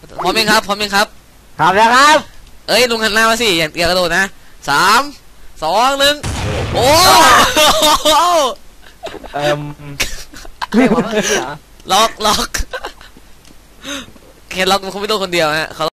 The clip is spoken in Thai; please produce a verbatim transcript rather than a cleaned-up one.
พร้อมไหมครับพร้อมไหมครับครับแล้วครับเอ้ยลุงหันหน้ามาสิอย่าอย่ากระโดดนะสามสองหนึ่งโอ้เอ่อเรียกว่าเมื่อกี้เหรอล็อกล็อกแค่ล็อกมันคงไม่โดนคนเดียวฮะเขา